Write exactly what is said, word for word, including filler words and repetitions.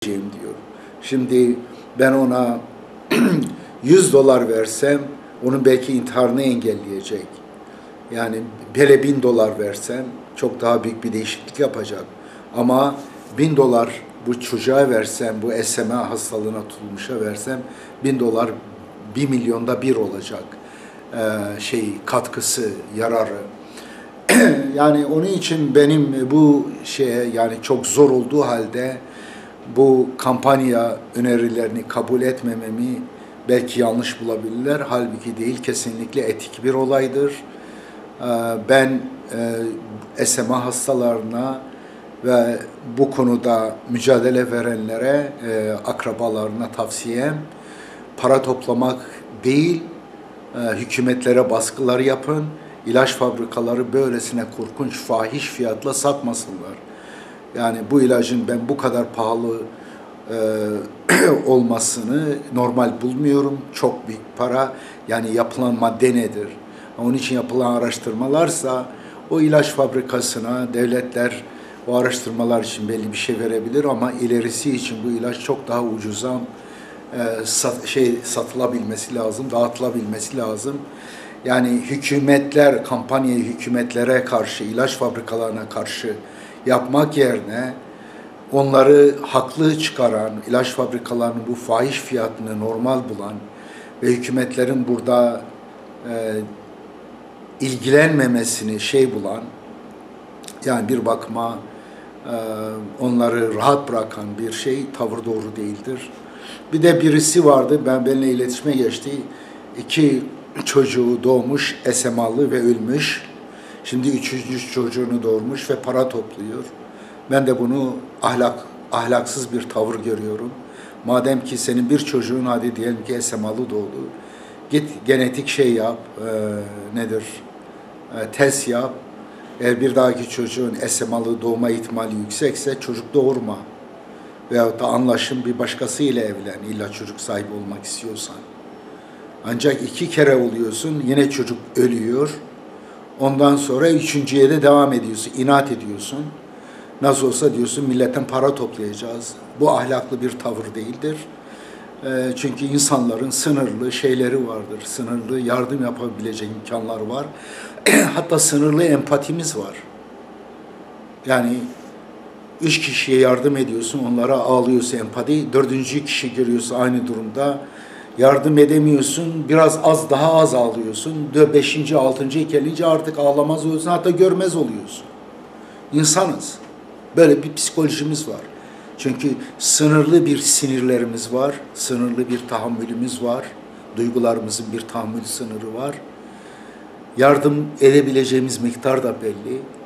diyor. Şimdi ben ona yüz dolar versem onun belki intiharını engelleyecek. Yani hele bin dolar versem çok daha büyük bir değişiklik yapacak. Ama bin dolar bu çocuğa versem, bu S M A hastalığına tutulmuşa versem bin dolar bir milyonda bir olacak ee, şey katkısı, yararı. Yani onun için benim bu şeye yani çok zor olduğu halde bu kampanya önerilerini kabul etmememi belki yanlış bulabilirler. Halbuki değil, kesinlikle etik bir olaydır. Ben S M A hastalarına ve bu konuda mücadele verenlere, akrabalarına tavsiyem para toplamak değil, hükümetlere baskılar yapın, ilaç fabrikaları böylesine korkunç, fahiş fiyatla satmasınlar. Yani bu ilacın ben bu kadar pahalı e, olmasını normal bulmuyorum. Çok büyük para. Yani yapılan madde nedir? Onun için yapılan araştırmalarsa o ilaç fabrikasına devletler o araştırmalar için belli bir şey verebilir ama ilerisi için bu ilaç çok daha ucuza e, sat, şey satılabilmesi lazım, dağıtılabilmesi lazım. Yani hükümetler, kampanyayı hükümetlere karşı, ilaç fabrikalarına karşı yapmak yerine onları haklı çıkaran, ilaç fabrikalarının bu fahiş fiyatını normal bulan ve hükümetlerin burada e, ilgilenmemesini şey bulan, yani bir bakıma e, onları rahat bırakan bir şey, tavır doğru değildir. Bir de birisi vardı, ben benimle iletişime geçti. İki çocuğu doğmuş, S M A'lı ve ölmüş. Şimdi üçüncü çocuğunu doğurmuş ve para topluyor. Ben de bunu ahlak, ahlaksız bir tavır görüyorum. Madem ki senin bir çocuğun, hadi diyelim ki S M A'lı doğdu. Git genetik şey yap, e, nedir, e, test yap. Eğer bir dahaki çocuğun S M A'lı doğma ihtimali yüksekse çocuk doğurma. Veyahut da anlaşın, bir başkasıyla evlen, illa çocuk sahibi olmak istiyorsan. Ancak iki kere oluyorsun, yine çocuk ölüyor. Ondan sonra üçüncüye de devam ediyorsun, inat ediyorsun. Nasıl olsa diyorsun, milletten para toplayacağız. Bu ahlaklı bir tavır değildir. E, çünkü insanların sınırlı şeyleri vardır, sınırlı yardım yapabilecek imkanlar var. Hatta sınırlı empatimiz var. Yani üç kişiye yardım ediyorsun, onlara ağlıyorsun empati. Dördüncü kişi görüyorsun aynı durumda. Yardım edemiyorsun, biraz az daha az ağlıyorsun. Beşinci, altıncı gelince artık ağlamaz oluyorsun, hatta görmez oluyorsun. İnsanız. Böyle bir psikolojimiz var. Çünkü sınırlı bir sinirlerimiz var, sınırlı bir tahammülümüz var. Duygularımızın bir tahammül sınırı var. Yardım edebileceğimiz miktar da belli.